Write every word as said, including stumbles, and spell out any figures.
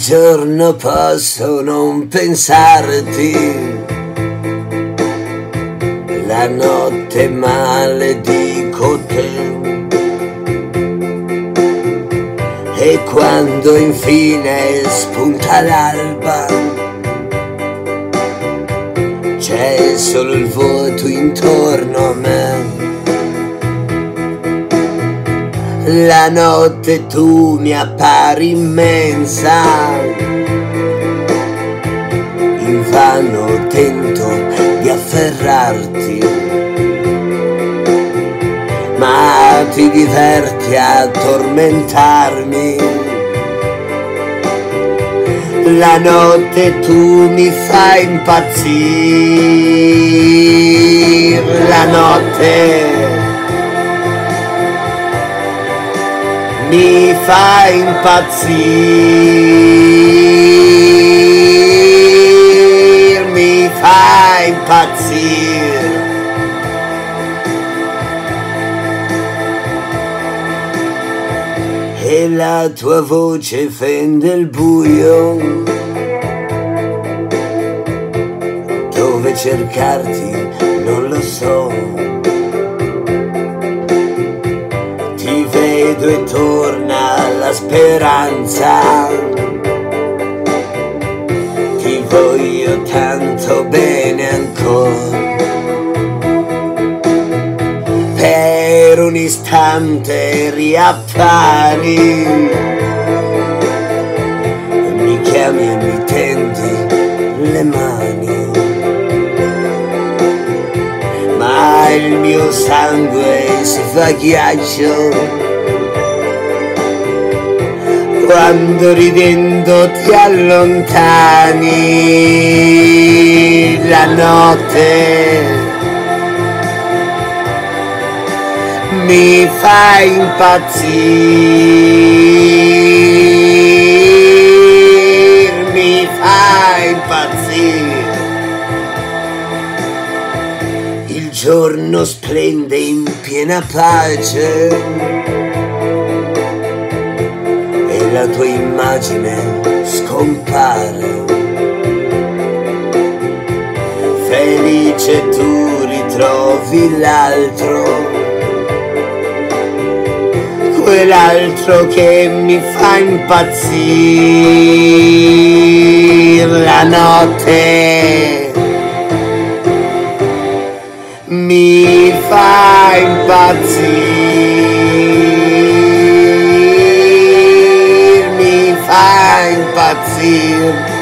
giorno posso non pensarti, la notte maledico te, e quando infine spunta l'alba c'è solo il vuoto intorno a me. La notte tu mi appari immensa, invano tento di afferrarti, ma ti diverti a tormentarmi. La notte tu mi fai impazzire, la notte mi fa impazzire, mi fa impazzire. E la tua voce fende il buio, dove cercarti non lo so. Ti vedo e torna la speranza, ti voglio tanto bene ancora. Per un istante riappari, mi chiami e mi tendi le mani, ma il mio sangue si fa ghiaccio quando ridendo ti allontani. La notte mi fa impazzire, mi fa impazzire. Il giorno splende in piena pace e la tua immagine scompare. Felice tu ritrovi l'altro, quell'altro che mi fa impazzire. La notte mi fa impazzire, mi fa impazzire.